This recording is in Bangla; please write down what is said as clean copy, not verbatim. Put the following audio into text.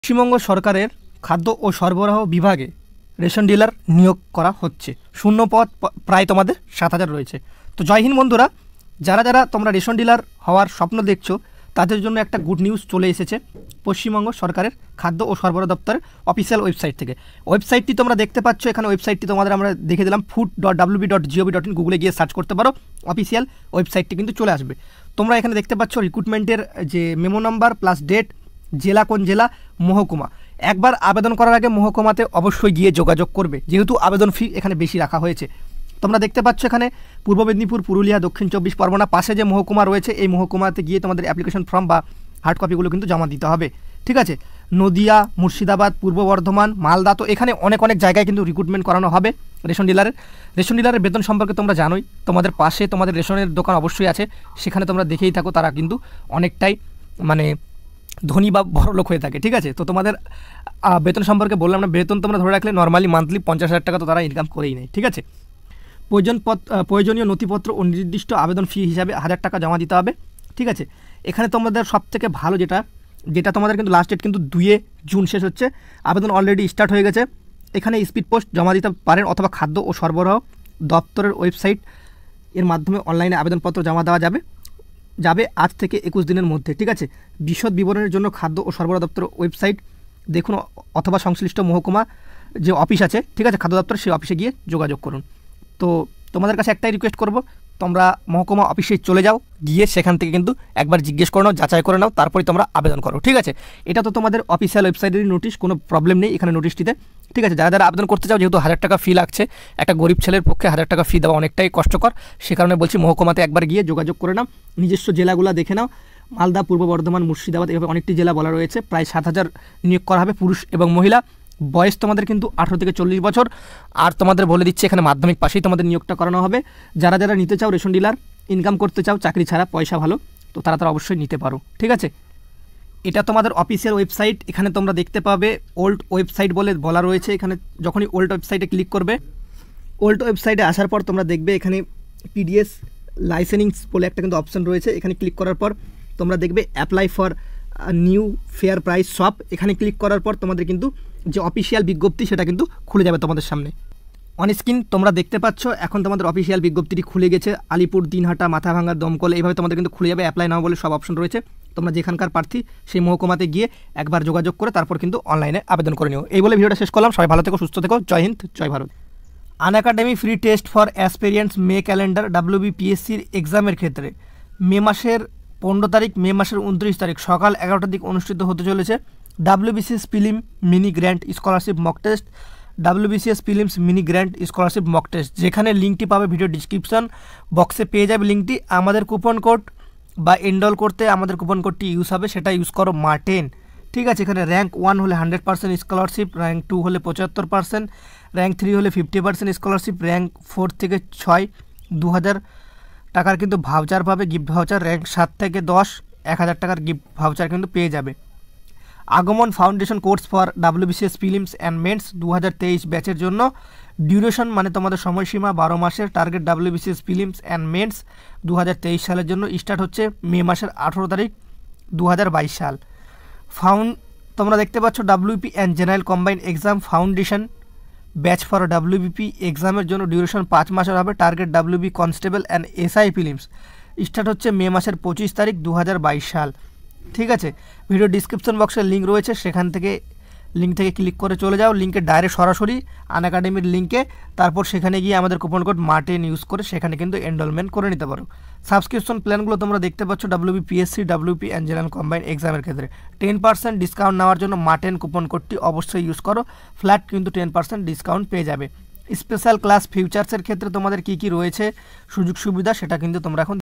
পশ্চিমবঙ্গ সরকারের খাদ্য ও সরবরাহ বিভাগে রেশন ডিলার নিয়োগ করা হচ্ছে। শূন্য পদ প্রায় তোমাদের 7,000 রয়েছে। তো জয় হিন্দ বন্ধুরা, যারা যারা তোমরা রেশন ডিলার হওয়ার স্বপ্ন দেখছো তাদের জন্য একটা গুড নিউজ চলে এসেছে পশ্চিমবঙ্গ সরকারের খাদ্য ও সরবরাহ দপ্তরের অফিসিয়াল ওয়েবসাইট থেকে। ওয়েবসাইটটি তোমরা দেখতে পাচ্ছ এখানে। ওয়েবসাইটটি তোমাদের আমরা দেখে দিলাম food.wb.gov.in, গুগলে গিয়ে সার্চ করতে পারো, অফিসিয়াল ওয়েবসাইটটি কিন্তু চলে আসবে। তোমরা এখানে দেখতে পাচ্ছ রিক্রুটমেন্টের যে মেমো নাম্বার প্লাস ডেট, জেলা কোন জেলা, মহকুমা। একবার আবেদন করার আগে মহকুমাতে অবশ্যই গিয়ে যোগাযোগ করবে, যেহেতু আবেদন ফি এখানে বেশি রাখা হয়েছে। তোমরা দেখতে পাচ্ছ এখানে পূর্ব মেদিনীপুর, পুরুলিয়া, দক্ষিণ 24 পরগনা, পাশে যে মহকুমা রয়েছে এই মহকুমাতে গিয়ে তোমাদের অ্যাপ্লিকেশন ফর্ম বা হার্ড কপিগুলো কিন্তু জমা দিতে হবে। ঠিক আছে, নদিয়া, মুর্শিদাবাদ, পূর্ব বর্ধমান, মালদা, তো এখানে অনেক জায়গায় কিন্তু রিক্রুটমেন্ট করানো হবে রেশন ডিলারের বেতন সম্পর্কে তোমরা জানোই। তোমাদের পাশে তোমাদের রেশনের দোকান অবশ্যই আছে, সেখানে তোমরা দেখেই থাকো, তারা কিন্তু অনেকটাই মানে ধনী বা বড় লোক হয়ে থাকে। ঠিক আছে, তো তোমাদের বেতন সম্পর্কে বললাম না। বেতন তোমরা ধরে রাখলে নর্মালি মান্থলি 50,000 টাকা তো তারা ইনকাম করেই নেয়। ঠিক আছে, প্রয়োজনীয় নথিপত্র ও নির্দিষ্ট আবেদন ফি হিসাবে 1,000 টাকা জমা দিতে হবে। ঠিক আছে, এখানে তোমাদের সবথেকে ভালো যেটা তোমাদের কিন্তু লাস্ট ডেট কিন্তু 2 জুন শেষ হচ্ছে। আবেদন অলরেডি স্টার্ট হয়ে গেছে। এখানে স্পিড পোস্ট জমা দিতে পারেন অথবা খাদ্য ও সরবরাহ দপ্তরের ওয়েবসাইট এর মাধ্যমে অনলাইনে আবেদনপত্র জমা দেওয়া যাবে আজ থেকে 21 দিনের মধ্যে। ঠিক আছে, বিশদ বিবরণের জন্য খাদ্য ও সরবরাহ দপ্তর ওয়েবসাইট দেখুন অথবা সংশ্লিষ্ট মহকুমা যে অফিস আছে, ঠিক আছে, খাদ্য দপ্তর, সেই অফিসে গিয়ে যোগাযোগ করুন। তো তোমাদের কাছে একটাই রিকোয়েস্ট করব, তোমরা মহকুমা অফিসে চলে যাও, গিয়ে সেখান থেকে কিন্তু একবার জিজ্ঞেস করে নাও, যাচাই করে নাও, তারপরে তোমরা আবেদন করো। ঠিক আছে, এটা তো তোমাদের অফিসিয়াল ওয়েবসাইটেরই নোটিশ, কোনো প্রবলেম নেই এখানে নোটিশটিতে। ঠিক আছে, যারা আবেদন করতে চাও, যেহেতু 1,000 টাকা ফি লাগছে, একটা গরিব ছেলের পক্ষে 1,000 টাকা ফি দেওয়া অনেকটাই কষ্টকর, সে কারণে বলছি মহকুমাতে একবার গিয়ে যোগাযোগ করে নাও, নিজস্ব জেলাগুলো দেখে নাও। মালদা, পূর্ব বর্ধমান, মুর্শিদাবাদ, এভাবে অনেকটি জেলা বলা রয়েছে। প্রায় 7,000 নিয়োগ করা হবে, পুরুষ এবং মহিলা। বয়স তোমাদের কিন্তু 18 থেকে 40 বছর। আর তোমাদের বলে দিচ্ছি এখানে মাধ্যমিক পাশেই তোমাদের নিয়োগটা করানো হবে। যারা নিতে চাও রেশন ডিলার, ইনকাম করতে চাও চাকরি ছাড়া, পয়সা ভালো, তো তারা অবশ্যই নিতে পারো। ঠিক আছে, এটা তোমাদের অফিসিয়াল ওয়েবসাইট। এখানে তোমরা দেখতে পাবে ওল্ড ওয়েবসাইট বলে বলা রয়েছে। এখানে যখনই ওল্ড ওয়েবসাইটে ক্লিক করবে, ওল্ড ওয়েবসাইটে আসার পর তোমরা দেখবে এখানে পিডিএস লাইসেন্সিংস বলে একটা কিন্তু অপশন রয়েছে। এখানে ক্লিক করার পর তোমরা দেখবে apply for new fair price shop. এখানে ক্লিক করার পর তোমাদের কিন্তু যে অফিসিয়াল বিজ্ঞপ্তি সেটা কিন্তু খুলে যাবে তোমাদের সামনে। অন স্ক্রিন তোমরা দেখতে পাচ্ছ এখন তোমাদের অফিসিয়াল বিজ্ঞপ্তিটি খুলে গেছে। আলিপুর, দিনহাটা, মাথাভাঙ্গা, দমকল, এইভাবে তোমাদের কিন্তু খুলে যাবে। অ্যাপ্লাই নাও বলে সব অপশন রয়েছে। তোমরা যেখানকার প্রার্থী সেই মহকুমাতে গিয়ে একবার যোগাযোগ করে তারপর কিন্তু অনলাইনে আবেদন করে নিও। এই বলে ভিডিওটা শেষ করলাম। সবাই ভালো থেকো, সুস্থ থেকো। জয় হিন্দ, জয় Bharat. Unacademy free test for aspirants May calendar WBPSCর এক্সামের ক্ষেত্রে মে মাসের 15 তারিখ, মে মাসের 29 তারিখ সকাল 11টার দিকে অনুষ্ঠিত হতে চলেছে WBCS prelim mini grand scholarship mock test. WBCS prelims mini grand scholarship mock test, যেখানে লিঙ্কটি পাবে ভিডিও ডিসক্রিপশন বক্সে পেয়ে যাবে লিঙ্কটি। আমাদের কুপন কোড বা এনরোল করতে আমাদের কুপন কোডটি ইউজ হবে, সেটা ইউজ করো MA10। ঠিক আছে, এখানে র্যাঙ্ক 1 হলে 100% স্কলারশিপ, র্যাঙ্ক 2 হলে 75%, র্যাঙ্ক 3 হলে 50% স্কলারশিপ, র্যাঙ্ক 4 থেকে 6 2,000 টাকার কিন্তু ভাউচার পাবে, গিফট ভাউচার। র্যাঙ্ক 7 থেকে 10 1,000 টাকার গিফট ভাউচার কিন্তু পেয়ে যাবে। Aagaman foundation course for WBCS prelims and mains 2023 ব্যাচের জন্য ডিউরেশন মানে তোমাদের সময়সীমা 12 মাসের। Target WBCS prelims and mains 2023 সালের জন্য স্টার্ট হচ্ছে মে মাসের 18 তারিখ 2022 সাল। তোমরা দেখতে পাচ্ছ WP and general combined exam foundation batch for WBP এক্সামের জন্য ডিউরেশন 5 মাসের হবে। Target WB constable and SI prelims start হচ্ছে মে মাসের 25 তারিখ 2022 সাল। ঠিক আছে, ভিডিও ডিসক্রিপশন বক্সে লিঙ্ক রয়েছে, সেখান থেকে লিঙ্ক থেকে ক্লিক করে চলে যাও লিঙ্কে ডাইরেক্ট সরাসরি আনএকাডেমির লিঙ্কে। তারপর সেখানে গিয়ে আমাদের কুপন কোড MA10 ইউজ করে সেখানে কিন্তু এনরোলমেন্ট করে নিতে পারো। সাবস্ক্রিপশন প্ল্যানগুলো তোমরা দেখতে পাচ্ছ WBPSC WP and general combined এক্সামের ক্ষেত্রে 10% ডিসকাউন্ট নেওয়ার জন্য MA10 কুপন কোডটি অবশ্যই ইউজ করো। ফ্ল্যাট কিন্তু 10% ডিসকাউন্ট পেয়ে যাবে। স্পেশাল ক্লাস ফিউচার্সের ক্ষেত্রে তোমাদের কী রয়েছে সুযোগ সুবিধা সেটা কিন্তু তোমরা এখন